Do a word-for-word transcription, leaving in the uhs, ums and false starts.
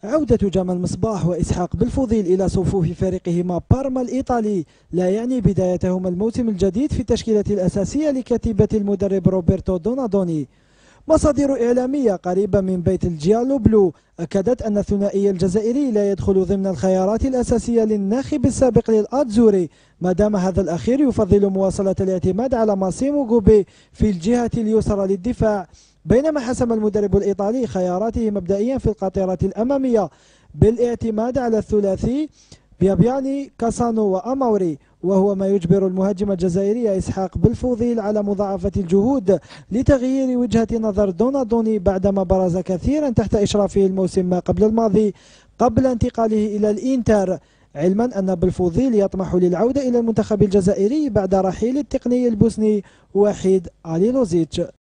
عودة جمال مصباح وإسحاق بالفضيل إلى صفوف فريقهما بارما الإيطالي لا يعني بدايتهما الموسم الجديد في التشكيلة الأساسية لكتيبة المدرب روبرتو دونادوني. مصادر إعلامية قريبة من بيت الجيالو بلو أكدت أن الثنائي الجزائري لا يدخل ضمن الخيارات الأساسية للناخب السابق للأتزوري، ما دام هذا الأخير يفضل مواصلة الاعتماد على ماسيمو غوبي في الجهة اليسرى للدفاع، بينما حسم المدرب الإيطالي خياراته مبدئيا في القاطرة الأمامية بالاعتماد على الثلاثي بيابياني كاسانو وأماوري، وهو ما يجبر المهاجم الجزائري إسحاق بالفضيل على مضاعفة الجهود لتغيير وجهة نظر دونادوني بعدما برز كثيرا تحت إشرافه الموسم ما قبل الماضي قبل انتقاله إلى الإنتر، علما أن بالفضيل يطمح للعودة إلى المنتخب الجزائري بعد رحيل التقني البوسني وحيد علي لوزيتش.